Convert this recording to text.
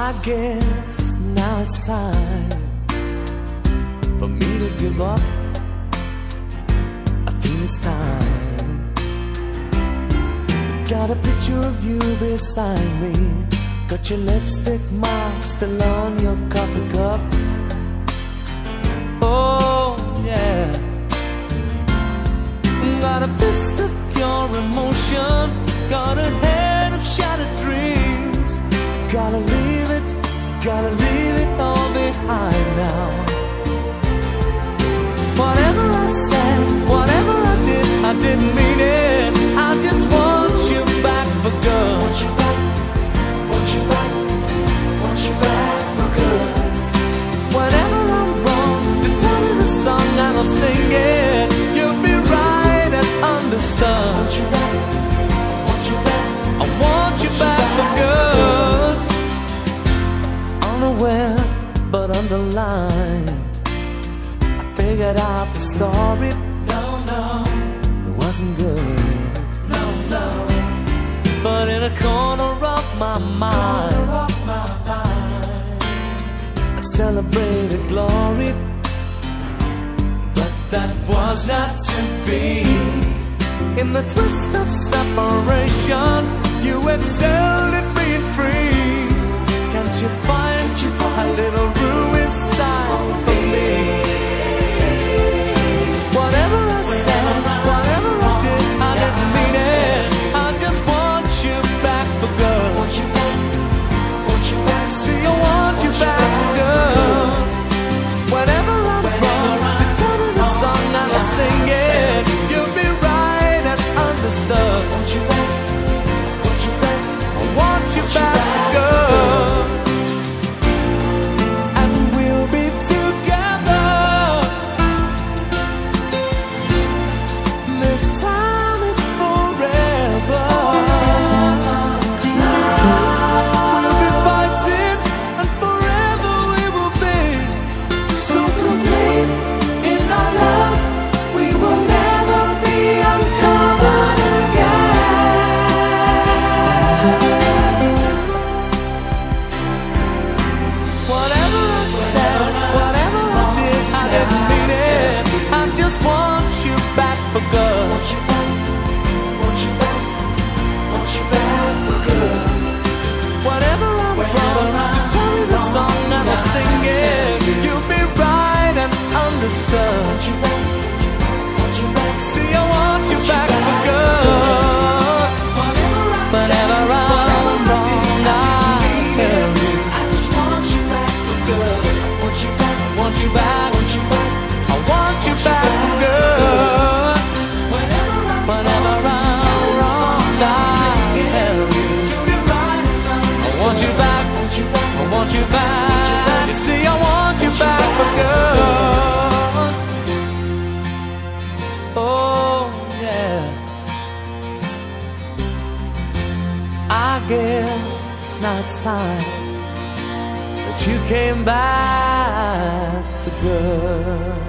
I guess now it's time for me to give up. I feel it's time. Got a picture of you beside me. Got your lipstick mark still on your coffee cup. Oh yeah. Got a fist of pure emotion. Got a head of shattered dreams. Gotta leave it all behind now. Whatever I said, whatever I didn't mean it. I just want you back for good. Want you back, want you back, want you back for good. Whenever I'm wrong, just tell me the song and I'll sing it. You'll be right and understood. Want you back, want you back, I want you back for good. Unaware but underlined, I figured out the story. No, it wasn't good. No, but in a corner of my mind, I celebrated glory. But that was not to be. In the twist of separation, you excelled at being free. Can't you find a little room inside for me? Whatever I said, whatever I didn't mean it. I just want you back for good. Want you back, want you back. See, I want you back for good. Whenever I'm wrong, just tell me the song and I'll sing it. You'll be right and understood. Want you back, want you back. I want you back for good. And we'll be together. This time is forever. We'll be fighting and forever we will be. So complete in our love, we will never be uncovered again. Whatever I said, whatever I didn't mean it. I just want you back for good. Want you back, want you back, want you back for good. Whatever I'm wrong, just tell me the song and I'll sing it. You'll be right and understood. Want you back, want you back. See, I want you back for good. Whenever I'm wrong, I'll tell you. I just want you back for good. Want you back, want you back, want you back. I want you back for good. Whenever I'm wrong, I'll tell you. I want you back, I want you back. You see, I want you back for good. Oh yeah. I guess now it's time that you came back for good.